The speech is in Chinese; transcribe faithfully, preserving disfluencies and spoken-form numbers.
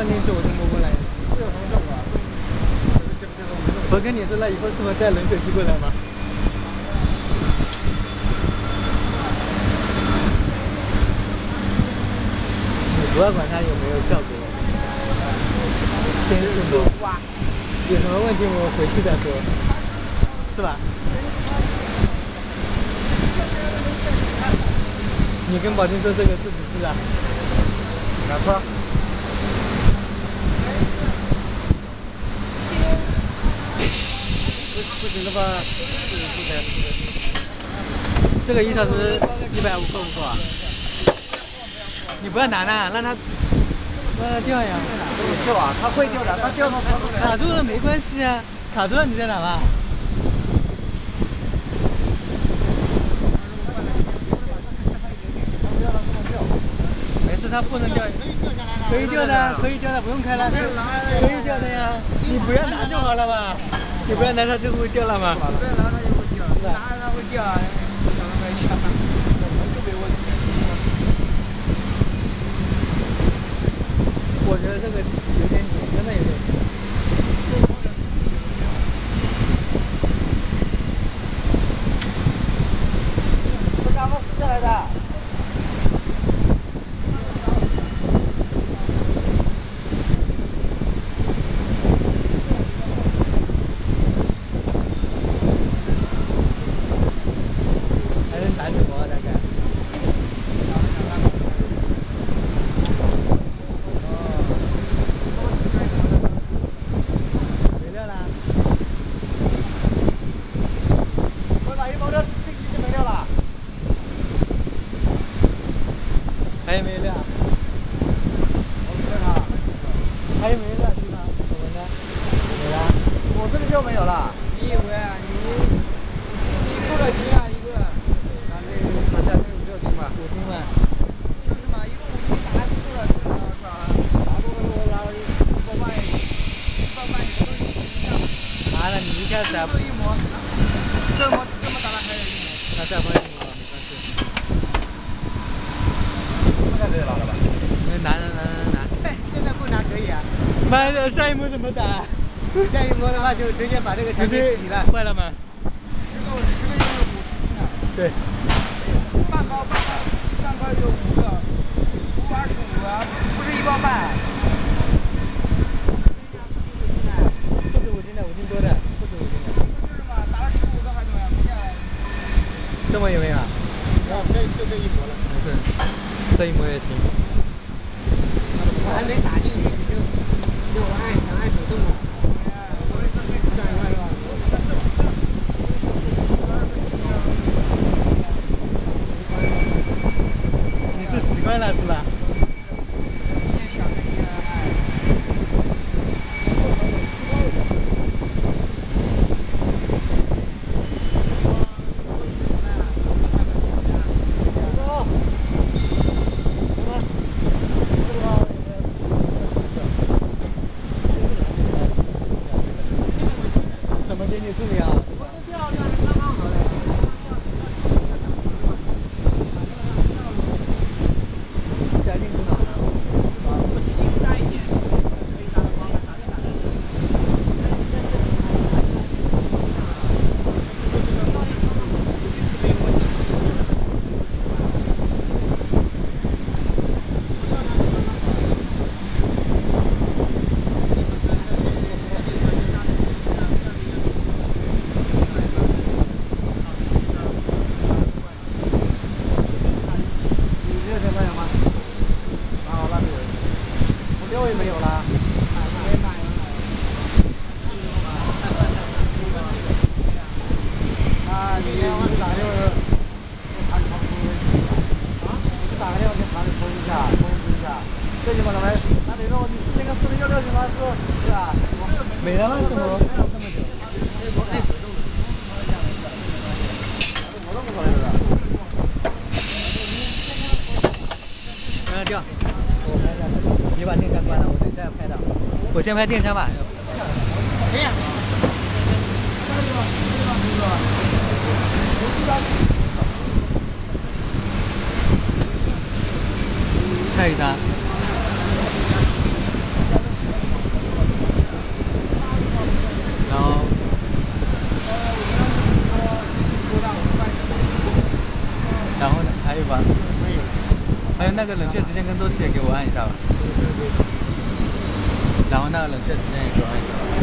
上电池我就摸过来。 这有什么效果啊？这这这不跟你说了，以后是不是带冷水机过来吗？你不要管它有没有效果，先试摸。有什么问题我回去再说，是吧？你跟保定说这个是不是啊？ 没错。不不行的话，四十四才。 这个一小时一百五够不够啊？你不要拿了，让它让它掉呀。 掉啊，它会掉的，它掉到卡住了没关系啊，卡住了你再拿吧。没事，它不能掉，可以掉的，可以掉的，不用开了，可以掉的呀。你不要拿就好了嘛，你不要拿它就会掉了嘛。 不要拿它就会掉，拿它会掉，想都没想，就没问题。 我觉得这个有点紧，真的有点紧。 这刚刚撕下来的。 还能打什么大概？还有没有亮？还有没有亮地方？我们呢？没了。 我这里就没有了。 你以为啊？你你扣了斤啊一个？ 那那那家就五六斤吧。 五斤嘛。 就是嘛，一个五斤啥都扣了，是吧？拿多了我拿了一包半，一包半你都一样。 拿了你一下子啊。 这一模，这么这么大了还有一模。 那再换一模没关系。 现在拿了吧？ 拿拿拿拿拿。 哎，现在不拿可以啊。 妈的，下一模怎么打？ 下一模的话就直接把这个墙给挤了。 坏了吗？ 十个十个就是五十斤啊。 对。 半包半包，半包有五个，五二十五啊，不是一包半。 不止五斤的，五斤多的，不止五斤的。 就是嘛，打了十五个还怎么样？没下来。 这么有没有啊？ 啊，这就这一模了。 没事，这一模也行。 我还没打进去，你就就按想按手动了。上一块是吧？ 你是习惯了是吧？怎么给你处理啊？ 掉掉是刚刚好的。 加进去哪呢？ 我机器大一点，可以打得光，打就打得。 六也没有了。啊，你我打个电话，他他啊，我打个电话给他通一下，通知一下。这地方怎么？那得说你是那个四零六六九八四是吧？ 没了吗？这么这么久？ 我按手动的。我都不考虑了。 让它掉，我拍下来。你把电扇关了，我等一下拍的。我先拍电扇吧。 哎呀！ 下一张。 还有那个冷却时间跟周期也给我按一下吧。然后那个冷却时间也给我按一下吧。